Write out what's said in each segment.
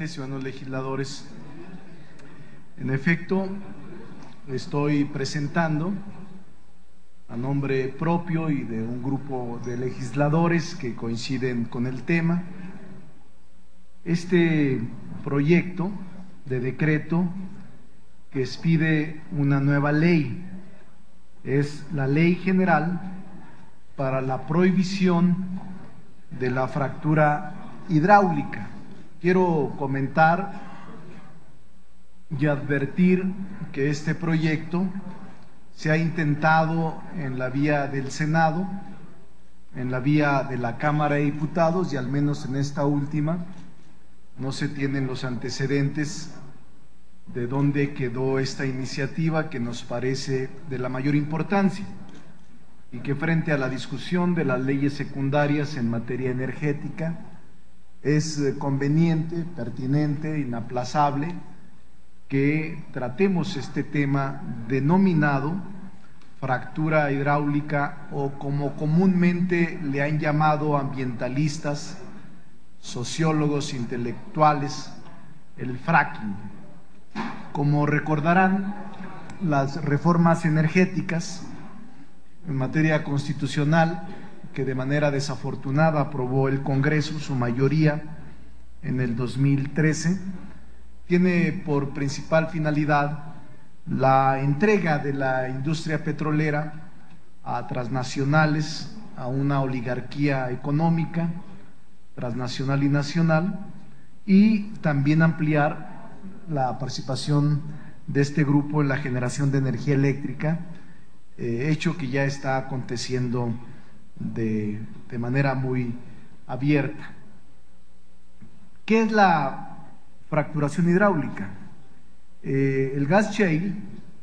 Ciudadanos legisladores, en efecto, estoy presentando a nombre propio y de un grupo de legisladores que coinciden con el tema este proyecto de decreto que expide una nueva ley. Es la Ley General para la prohibición de la fractura hidráulica. Quiero comentar y advertir que este proyecto se ha intentado en la vía del Senado, en la vía de la Cámara de Diputados, y al menos en esta última no se tienen los antecedentes de dónde quedó esta iniciativa, que nos parece de la mayor importancia y que, frente a la discusión de las leyes secundarias en materia energética, es conveniente, pertinente, inaplazable que tratemos este tema denominado fractura hidráulica, o como comúnmente le han llamado ambientalistas, sociólogos, intelectuales, el fracking. Como recordarán, las reformas energéticas en materia constitucional que de manera desafortunada aprobó el Congreso, su mayoría, en el 2013, tiene por principal finalidad la entrega de la industria petrolera a transnacionales, a una oligarquía económica, transnacional y nacional, y también ampliar la participación de este grupo en la generación de energía eléctrica, hecho que ya está aconteciendo de manera muy abierta. ¿Qué es la fracturación hidráulica? El gas shale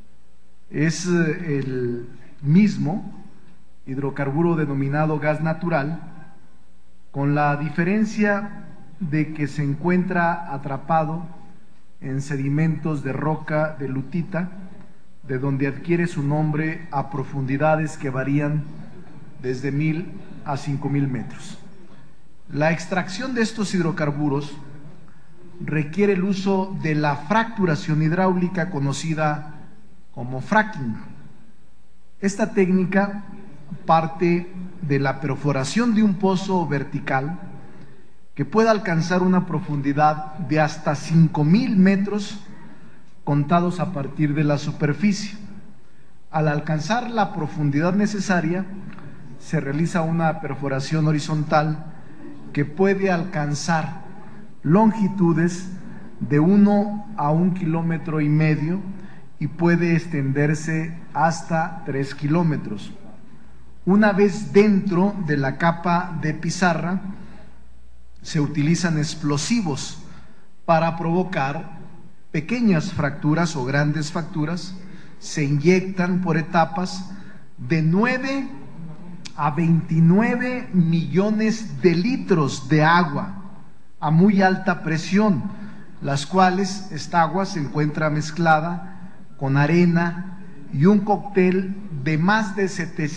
es el mismo hidrocarburo denominado gas natural, con la diferencia de que se encuentra atrapado en sedimentos de roca de lutita, de donde adquiere su nombre a profundidades que varían desde 1,000 a 5,000 metros. La extracción de estos hidrocarburos requiere el uso de la fracturación hidráulica, conocida como fracking. Esta técnica parte de la perforación de un pozo vertical que puede alcanzar una profundidad de hasta 5,000 metros contados a partir de la superficie. Al alcanzar la profundidad necesaria, se realiza una perforación horizontal que puede alcanzar longitudes de 1 a 1,5 kilómetros y puede extenderse hasta 3 kilómetros. Una vez dentro de la capa de pizarra, se utilizan explosivos para provocar pequeñas fracturas o grandes fracturas. Se inyectan por etapas de 9 a 29 millones de litros de agua a muy alta presión, las cuales esta agua se encuentra mezclada con arena y un cóctel de más de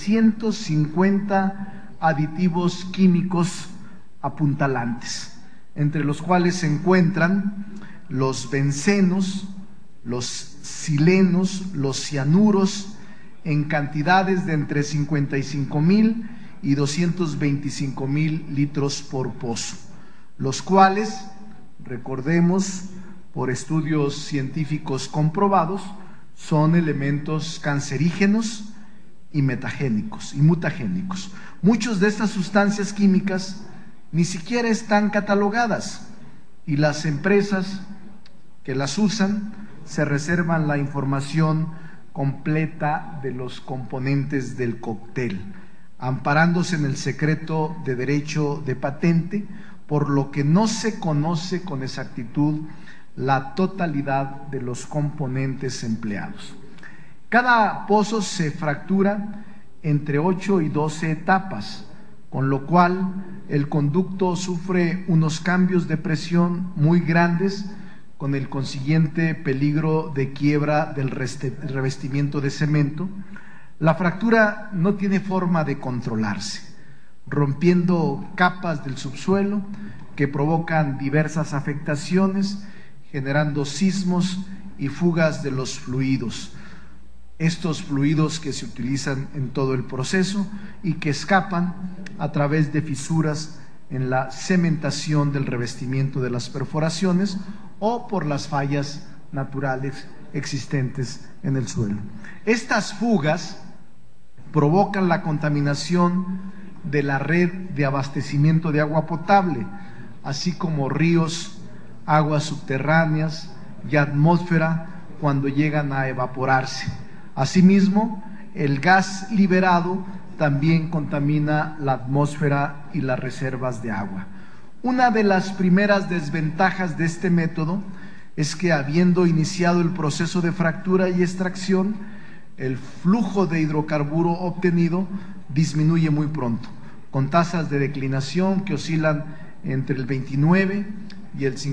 750 aditivos químicos apuntalantes, entre los cuales se encuentran los bencenos, los silenos, los cianuros, en cantidades de entre 55,000 y 225,000 litros por pozo, los cuales, recordemos, por estudios científicos comprobados, son elementos cancerígenos y mutagénicos. Muchas de estas sustancias químicas ni siquiera están catalogadas, y las empresas que las usan se reservan la información completa de los componentes del cóctel, amparándose en el secreto de derecho de patente, por lo que no se conoce con exactitud la totalidad de los componentes empleados. Cada pozo se fractura entre 8 y 12 etapas, con lo cual el conducto sufre unos cambios de presión muy grandes, con el consiguiente peligro de quiebra del revestimiento de cemento. La fractura no tiene forma de controlarse, rompiendo capas del subsuelo que provocan diversas afectaciones, generando sismos y fugas de los fluidos. Estos fluidos que se utilizan en todo el proceso y que escapan a través de fisuras en la cementación del revestimiento de las perforaciones o por las fallas naturales existentes en el suelo. Estas fugas provocan la contaminación de la red de abastecimiento de agua potable, así como ríos, aguas subterráneas y atmósfera cuando llegan a evaporarse. Asimismo, el gas liberado también contamina la atmósfera y las reservas de agua. Una de las primeras desventajas de este método es que, habiendo iniciado el proceso de fractura y extracción, el flujo de hidrocarburo obtenido disminuye muy pronto, con tasas de declinación que oscilan entre el 29 y el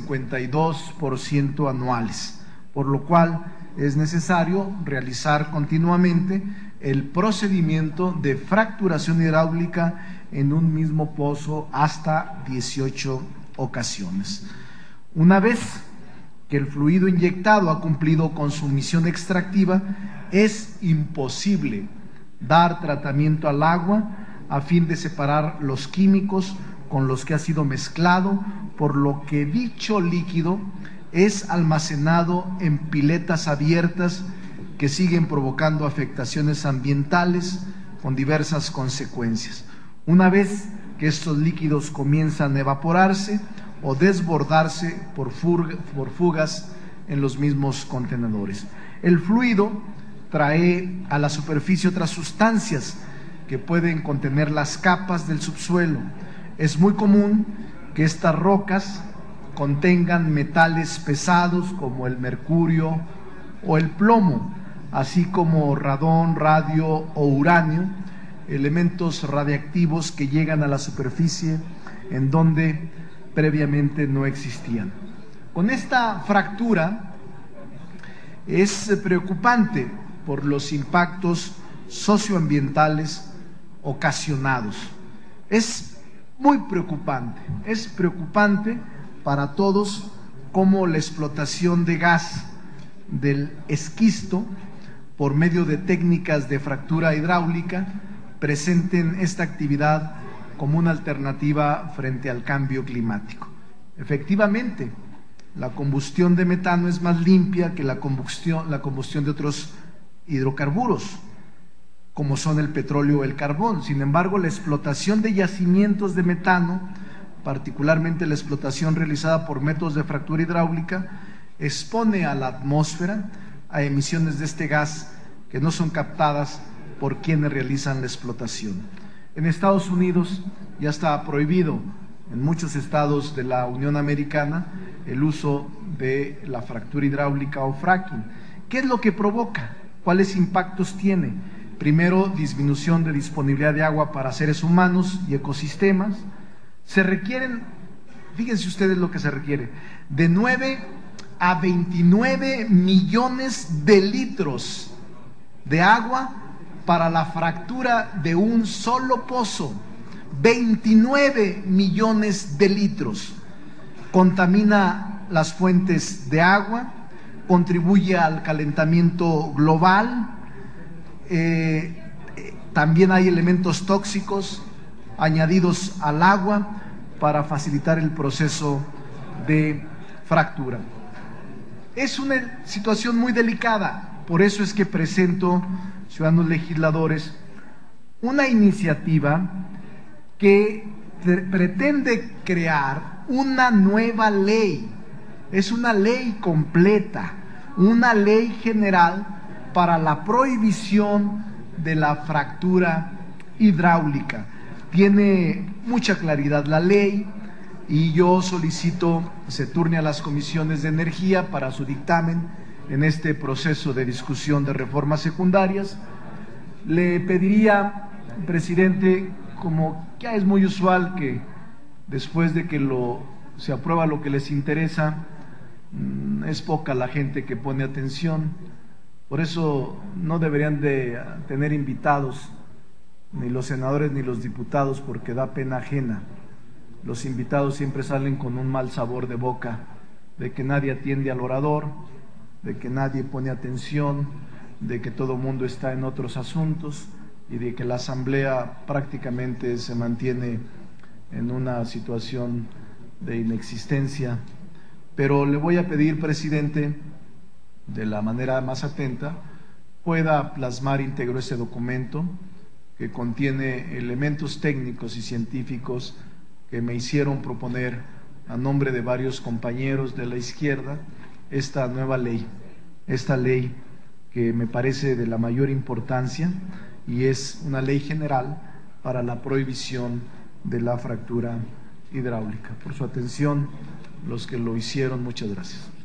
52% anuales, por lo cual es necesario realizar continuamente el procedimiento de fracturación hidráulica en un mismo pozo hasta 18 ocasiones. Una vez que el fluido inyectado ha cumplido con su misión extractiva, es imposible dar tratamiento al agua a fin de separar los químicos con los que ha sido mezclado, por lo que dicho líquido es almacenado en piletas abiertas que siguen provocando afectaciones ambientales con diversas consecuencias. Una vez que estos líquidos comienzan a evaporarse o desbordarse por fugas en los mismos contenedores. El fluido trae a la superficie otras sustancias que pueden contener las capas del subsuelo. Es muy común que estas rocas contengan metales pesados como el mercurio o el plomo, así como radón, radio o uranio, elementos radiactivos que llegan a la superficie en donde previamente no existían. Con esta fractura es preocupante por los impactos socioambientales ocasionados. Es muy preocupante, es preocupante para todos cómo la explotación de gas del esquisto por medio de técnicas de fractura hidráulica presenten esta actividad como una alternativa frente al cambio climático. Efectivamente, la combustión de metano es más limpia que la combustión de otros hidrocarburos, como son el petróleo o el carbón. Sin embargo, la explotación de yacimientos de metano, particularmente la explotación realizada por métodos de fractura hidráulica, expone a la atmósfera a emisiones de este gas que no son captadas por quienes realizan la explotación. En Estados Unidos ya está prohibido en muchos estados de la Unión Americana el uso de la fractura hidráulica o fracking. ¿Qué es lo que provoca? ¿Cuáles impactos tiene? Primero, disminución de disponibilidad de agua para seres humanos y ecosistemas. Se requieren, fíjense ustedes lo que se requiere, de 9 a 29 millones de litros de agua para la fractura de un solo pozo. 29 millones de litros. Contamina las fuentes de agua, contribuye al calentamiento global, también hay elementos tóxicos añadidos al agua para facilitar el proceso de fractura. Es una situación muy delicada, por eso es que presento, ciudadanos legisladores, una iniciativa que pretende crear una nueva ley. Es una ley completa, una ley general para la prohibición de la fractura hidráulica. Tiene mucha claridad la ley y yo solicito se turne a las comisiones de energía para su dictamen en este proceso de discusión de reformas secundarias. Le pediría, presidente, como ya es muy usual que después de que se aprueba lo que les interesa, es poca la gente que pone atención. Por eso no deberían de tener invitados ni los senadores ni los diputados, porque da pena ajena los invitados siempre salen con un mal sabor de boca, de que nadie atiende al orador, de que nadie pone atención, de que todo el mundo está en otros asuntos y de que la asamblea prácticamente se mantiene en una situación de inexistencia. Pero le voy a pedir, presidente, de la manera más atenta, pueda plasmar íntegro ese documento que contiene elementos técnicos y científicos que me hicieron proponer a nombre de varios compañeros de la izquierda esta nueva ley, esta ley que me parece de la mayor importancia y es una ley general para la prohibición de la fractura hidráulica. Por su atención, los que lo hicieron, muchas gracias.